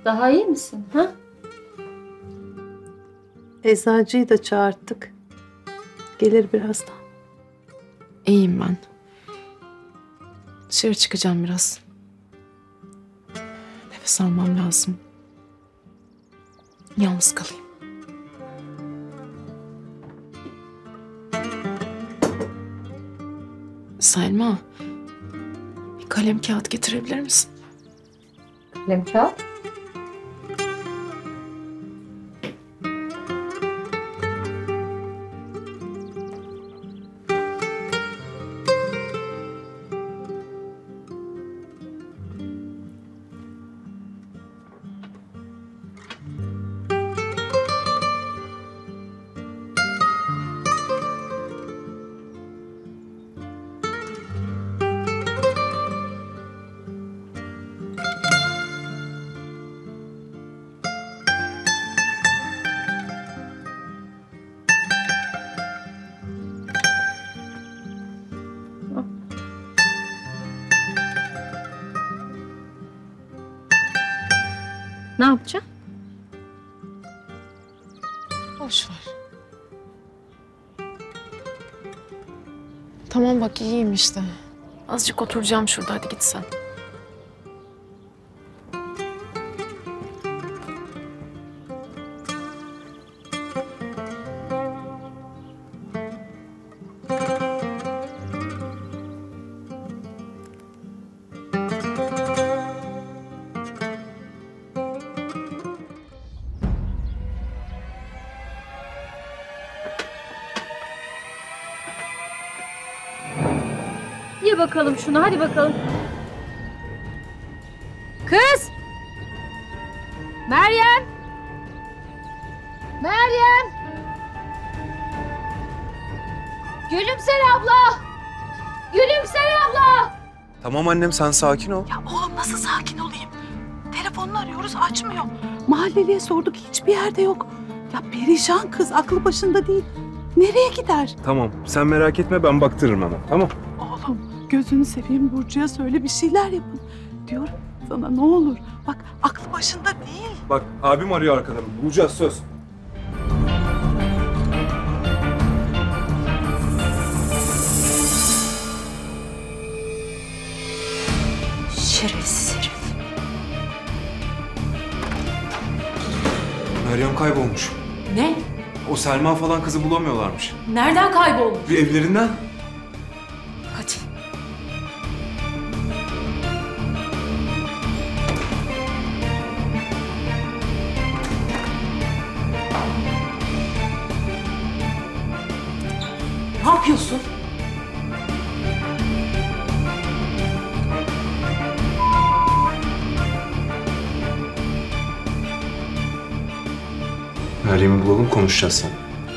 Daha iyi misin? Ha? Eczacıyı da çağırttık. Gelir birazdan. İyiyim ben. Dışarı çıkacağım biraz. Nefes almam lazım. Yalnız kalayım. Selma, bir kalem kağıt getirebilir misin? Kalem kağıt. Ne yapacaksın? Boş ver. Tamam bak iyiyim işte. Azıcık oturacağım şurada, hadi git sen. Ye bakalım şunu, hadi bakalım. Kız! Meryem! Meryem! Gülümser abla! Gülümser abla! Tamam annem, sen sakin ol. Ya oğlum nasıl sakin olayım? Telefonunu arıyoruz, açmıyor. Mahalleliye sorduk, hiçbir yerde yok. Ya perişan kız, aklı başında değil. Nereye gider? Tamam, sen merak etme, ben baktırırım hemen, tamam? Oğlum gözünü seveyim, Burcu'ya söyle, bir şeyler yapın. Diyorum sana, ne olur. Bak aklı başında değil. Bak, abim arıyor arkadan. Bulacağız, söz. Şerefsiz herif. Meryem kaybolmuş. Ne? O Selma falan kızı bulamıyorlarmış. Nereden kaybolmuş? Bir evlerinden. Hadi. Ne yapıyorsun? Meryem'i bulalım, konuşacağız sen.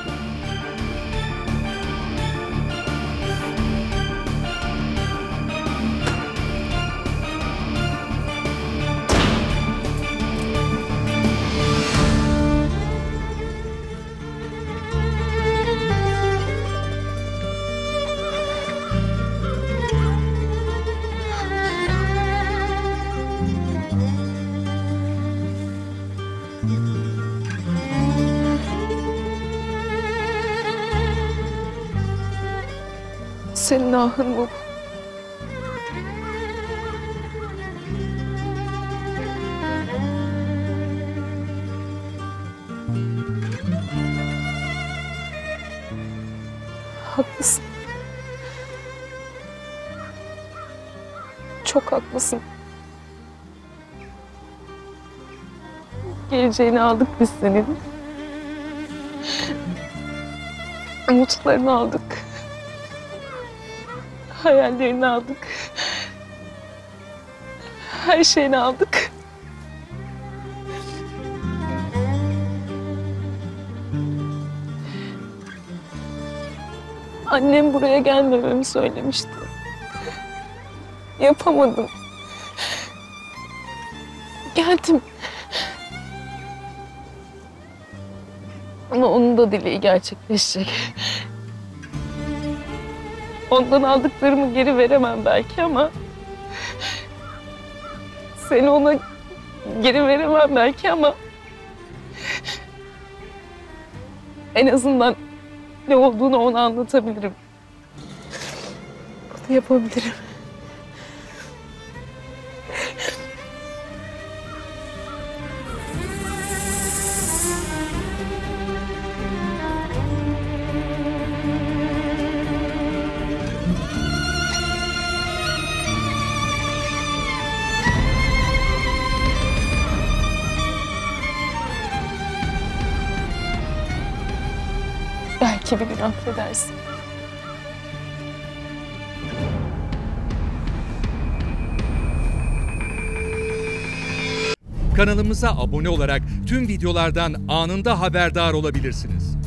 Senin ahın bu. Haklısın. Çok haklısın. Geleceğini aldık biz senin. Umutlarını aldık. Hayallerini aldık. Her şeyini aldık. Annem buraya gelmememi söylemişti. Yapamadım. Geldim. Ama onun da dileği gerçekleşecek. Ondan aldıklarımı geri veremem belki ama seni ona geri veremem belki ama en azından ne olduğunu ona anlatabilirim. Bunu yapabilirim. Belki bir gün affedersin. Kanalımıza abone olarak tüm videolardan anında haberdar olabilirsiniz.